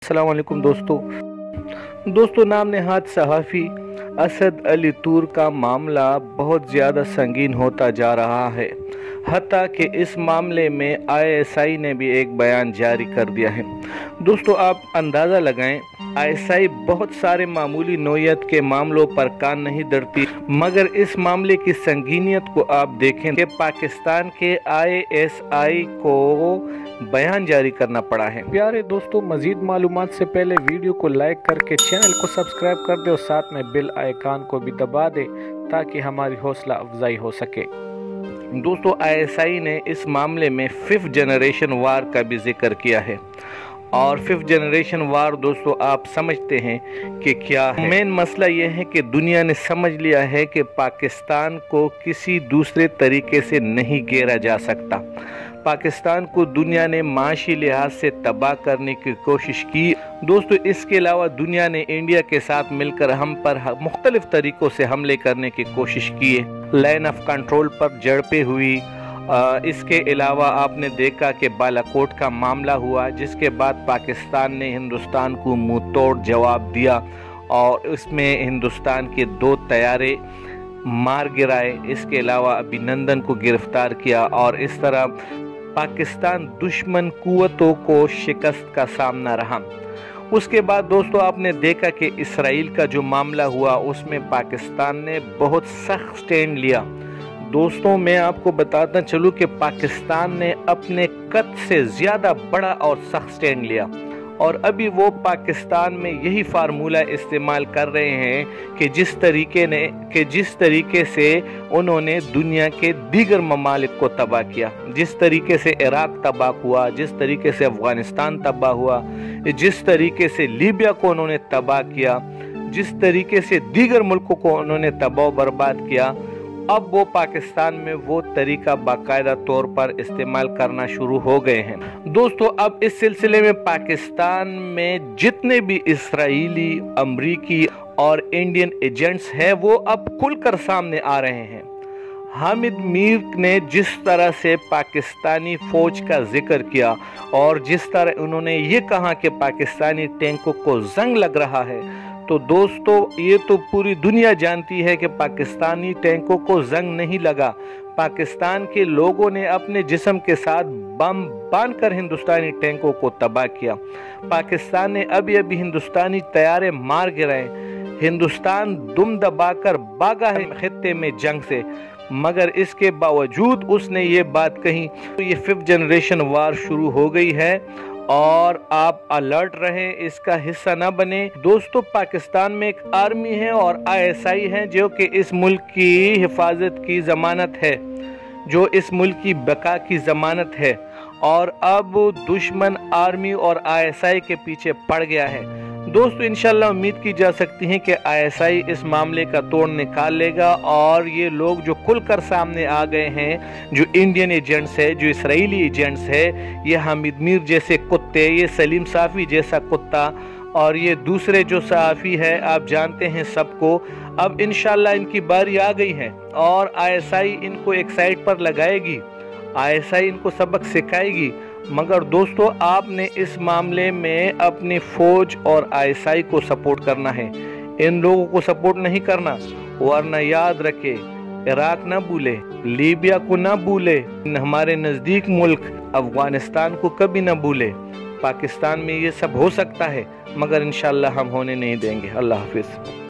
अस्सलाम वालेकुम दोस्तों नाम नहाद सहाफ़ी असद अली तूर का मामला बहुत ज़्यादा संगीन होता जा रहा है। हत्ता कि इस मामले में ISI ने भी एक बयान जारी कर दिया है। दोस्तों आप अंदाज़ा लगाएं, ISI बहुत सारे मामूली नौयत के मामलों पर कान नहीं धरती, मगर इस मामले की संगीनियत को आप देखें कि पाकिस्तान के ISI को बयान जारी करना पड़ा है। प्यारे दोस्तों, मज़ीद मालूमात से पहले वीडियो को लाइक करके चैनल को सब्सक्राइब कर दे और साथ में बेल आइकन को भी दबा दे ताकि हमारी हौसला अफजाई हो सके। दोस्तों ISI ने इस मामले में 5th जनरेशन वार का भी जिक्र किया है और 5th जनरेशन वार दोस्तों आप समझते हैं कि क्या है। मेन मसला यह है कि दुनिया ने समझ लिया है कि पाकिस्तान को किसी दूसरे तरीके से नहीं घेरा जा सकता। पाकिस्तान को दुनिया ने माशी लिहाज से तबाह करने की कोशिश की। दोस्तों इसके अलावा दुनिया ने इंडिया के साथ मिलकर हम पर मुख्तलिफ तरीक़ों से हमले करने की कोशिश की है। लाइन ऑफ कंट्रोल पर झड़पें हुई। इसके अलावा आपने देखा कि बालाकोट का मामला हुआ, जिसके बाद पाकिस्तान ने हिंदुस्तान को मुंह तोड़ जवाब दिया और इसमें हिंदुस्तान के 2 तैयारे मार गिराए। इसके अलावा अभिनंदन को गिरफ्तार किया और इस तरह पाकिस्तान दुश्मन कुव्वतों को शिकस्त का सामना रहा। उसके बाद दोस्तों आपने देखा कि इसराइल का जो मामला हुआ उसमें पाकिस्तान ने बहुत सख्त स्टैंड लिया। दोस्तों मैं आपको बताता चलूँ कि पाकिस्तान ने अपने कद से ज़्यादा बड़ा और सख्त स्टैंड लिया और अभी वो पाकिस्तान में यही फार्मूला इस्तेमाल कर रहे हैं कि जिस तरीके से उन्होंने दुनिया के दीगर ममालिक को तबाह किया, जिस तरीके से इराक तबाह हुआ, जिस तरीके से अफ़गानिस्तान तबाह हुआ, जिस तरीके से लीबिया को उन्होंने तबाह किया, जिस तरीके से दीगर मुल्कों को उन्होंने तबाह बर्बाद किया, अब वो पाकिस्तान में वो तरीका बाकायदा तौर पर इस्तेमाल करना शुरू हो गए हैं। दोस्तों अब इस सिलसिले में पाकिस्तान में जितने भी इसराइली, अमरीकी और इंडियन एजेंट्स हैं वो अब खुलकर सामने आ रहे हैं। हामिद मीर ने जिस तरह से पाकिस्तानी फौज का जिक्र किया और जिस तरह उन्होंने ये कहा कि पाकिस्तानी टैंकों को जंग लग रहा है, तो दोस्तों ये तो पूरी दुनिया जानती है कि पाकिस्तानी टैंकों को जंग नहीं लगा। पाकिस्तान के लोगों ने अपने जिस्म के साथ बम बांधकर हिंदुस्तानी टैंकों को तबाह किया। पाकिस्तान ने अभी हिंदुस्तानी तैयारे मार गिराए। हिंदुस्तान दुम दबाकर भागा है खित्ते में जंग से, मगर इसके बावजूद उसने ये बात कही तो ये 5th जनरेशन वार शुरू हो गई है और आप अलर्ट रहें, इसका हिस्सा ना बने। दोस्तों पाकिस्तान में एक आर्मी है और ISI है जो कि इस मुल्क की हिफाजत की ज़मानत है, जो इस मुल्क की बका की ज़मानत है और अब दुश्मन आर्मी और ISI के पीछे पड़ गया है। दोस्तों इंशाल्लाह उम्मीद की जा सकती है कि ISI इस मामले का तोड़ निकाल लेगा और ये लोग जो खुलकर सामने आ गए हैं, जो इंडियन एजेंट्स है, जो इसराइली एजेंट्स है, ये हामिद मीर जैसे कुत्ते, ये सलीम साफ़ी जैसा कुत्ता और ये दूसरे जो सहाफ़ी है आप जानते हैं सबको, अब इंशाल्लाह इनकी बारी आ गई है और ISI इनको एक साइड पर लगाएगी, ISI इनको सबक सिखाएगी। मगर दोस्तों आपने इस मामले में अपनी फौज और ISI को सपोर्ट करना है, इन लोगों को सपोर्ट नहीं करना, वरना याद रखे इराक ना भूले, लीबिया को ना भूले, हमारे नज़दीक मुल्क अफ़गानिस्तान को कभी ना भूले। पाकिस्तान में ये सब हो सकता है मगर इंशाल्लाह हम होने नहीं देंगे। अल्लाह हाफिज़।